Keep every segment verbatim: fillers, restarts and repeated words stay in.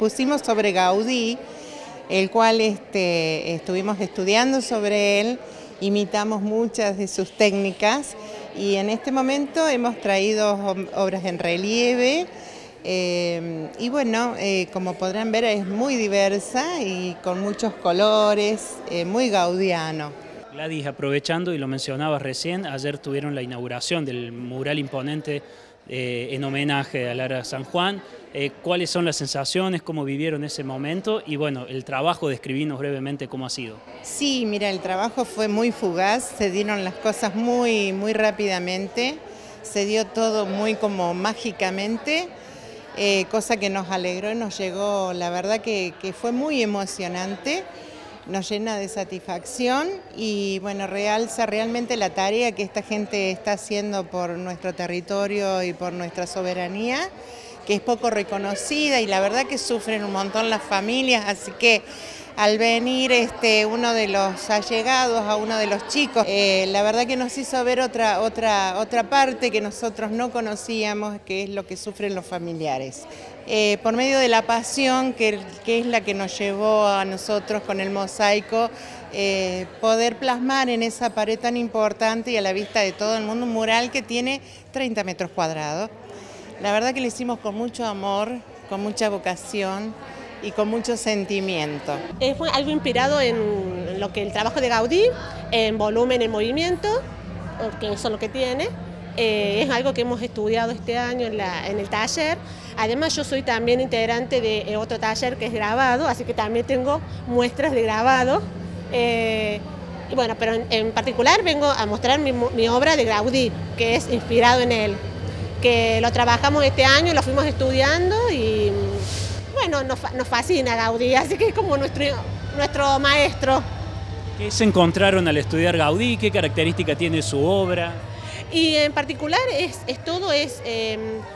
expusimos sobre Gaudí, el cual este, estuvimos estudiando sobre él, imitamos muchas de sus técnicas y en este momento hemos traído obras en relieve eh, y bueno, eh, como podrán ver es muy diversa y con muchos colores, eh, muy gaudiano. Gladys, aprovechando y lo mencionabas recién, ayer tuvieron la inauguración del mural imponente eh, en homenaje a Lara San Juan. Eh, ¿Cuáles son las sensaciones, cómo vivieron ese momento? Y bueno, el trabajo, describinos brevemente cómo ha sido. Sí, mira, el trabajo fue muy fugaz, se dieron las cosas muy, muy rápidamente, se dio todo muy como mágicamente, eh, cosa que nos alegró y nos llegó, la verdad que, que fue muy emocionante. Nos llena de satisfacción y bueno, realza realmente la tarea que esta gente está haciendo por nuestro territorio y por nuestra soberanía, que es poco reconocida y la verdad que sufren un montón las familias, así que al venir este, uno de los allegados a uno de los chicos, eh, la verdad que nos hizo ver otra, otra, otra parte que nosotros no conocíamos, que es lo que sufren los familiares. Eh, por medio de la pasión, que, que es la que nos llevó a nosotros con el mosaico, eh, poder plasmar en esa pared tan importante y a la vista de todo el mundo un mural que tiene treinta metros cuadrados. La verdad que lo hicimos con mucho amor, con mucha vocación y con mucho sentimiento. Eh, fue algo inspirado en lo que el trabajo de Gaudí, en volumen, en movimiento, que eso es lo que tiene. Eh, es algo que hemos estudiado este año en, la, en el taller. Además yo soy también integrante de otro taller que es grabado, así que también tengo muestras de grabado. Eh, y bueno, pero en, en particular vengo a mostrar mi, mi obra de Gaudí, que es inspirado en él, que lo trabajamos este año, lo fuimos estudiando y bueno, nos, nos fascina Gaudí, así que es como nuestro, nuestro maestro. ¿Qué se encontraron al estudiar Gaudí? ¿Qué característica tiene su obra? Y en particular es, es todo, es, eh,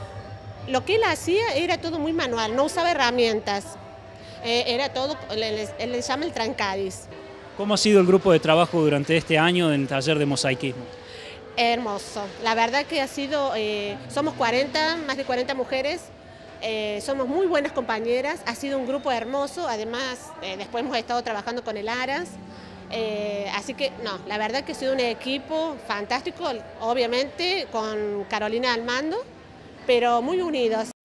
lo que él hacía era todo muy manual, no usaba herramientas, eh, era todo, él, él le llama el trancadis. ¿Cómo ha sido el grupo de trabajo durante este año en el taller de mosaicismo? Hermoso, la verdad que ha sido, eh, somos cuarenta, más de cuarenta mujeres, eh, somos muy buenas compañeras, ha sido un grupo hermoso, además eh, después hemos estado trabajando con el Aras. Eh, así que no, la verdad que ha sido un equipo fantástico, obviamente con Carolina al mando, pero muy unidos.